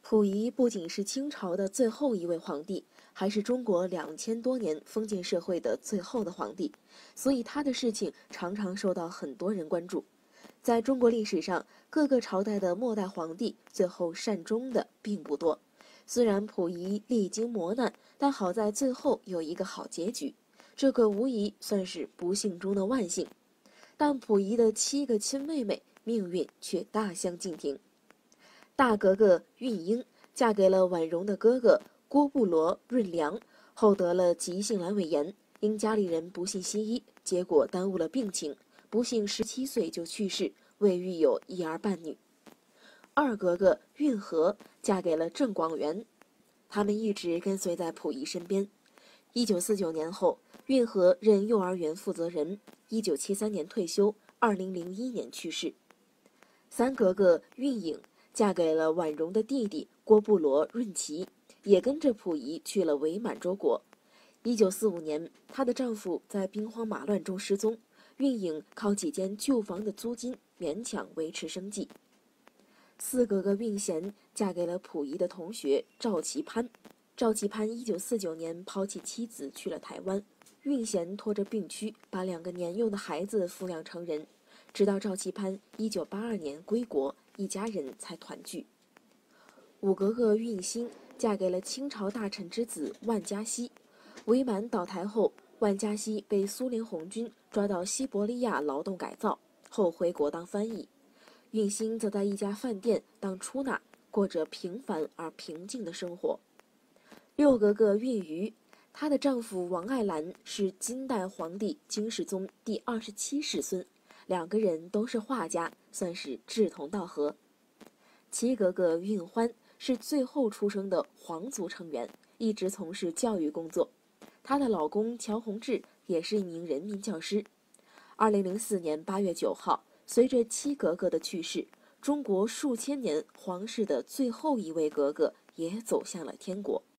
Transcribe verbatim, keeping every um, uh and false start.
溥仪不仅是清朝的最后一位皇帝，还是中国两千多年封建社会的最后的皇帝，所以他的事情常常受到很多人关注。在中国历史上，各个朝代的末代皇帝最后善终的并不多。虽然溥仪历经磨难，但好在最后有一个好结局，这个无疑算是不幸中的万幸。但溥仪的七个亲妹妹命运却大相径庭。大格格运英嫁给了婉容的哥哥郭布罗润良，后得了急性阑尾炎，因家里人不信西医，结果耽误了病情，不幸十七岁就去世，未育有一儿半女。二格格运和嫁给了郑广元，他们一直跟随在溥仪身边。一九四九年后，运和任幼儿园负责人，一九七三年退休，二零零一年去世。三格格运颖嫁给了婉容的弟弟郭布罗润琪，也跟着溥仪去了伪满洲国。一九四五年，她的丈夫在兵荒马乱中失踪，运颖靠几间旧房的租金勉强维持生计。四格格运贤嫁给了溥仪的同学赵其攀，赵其攀一九四九年抛弃妻子去了台湾，运贤拖着病躯把两个年幼的孩子抚养成人，直到赵其攀一九八二年归国，一家人才团聚。五格格运欣嫁给了清朝大臣之子万家熙，伪满倒台后，万家熙被苏联红军抓到西伯利亚劳动改造，后回国当翻译。运欣则在一家饭店当出纳，过着平凡而平静的生活。六格格运瑜，她的丈夫王爱兰是金代皇帝金世宗第二十七世孙，两个人都是画家，算是志同道合。七格格运欢是最后出生的皇族成员，一直从事教育工作。她的老公乔宏志也是一名人民教师。二零零四年八月九号，随着七格格的去世，中国数千年皇室的最后一位格格也走向了天国。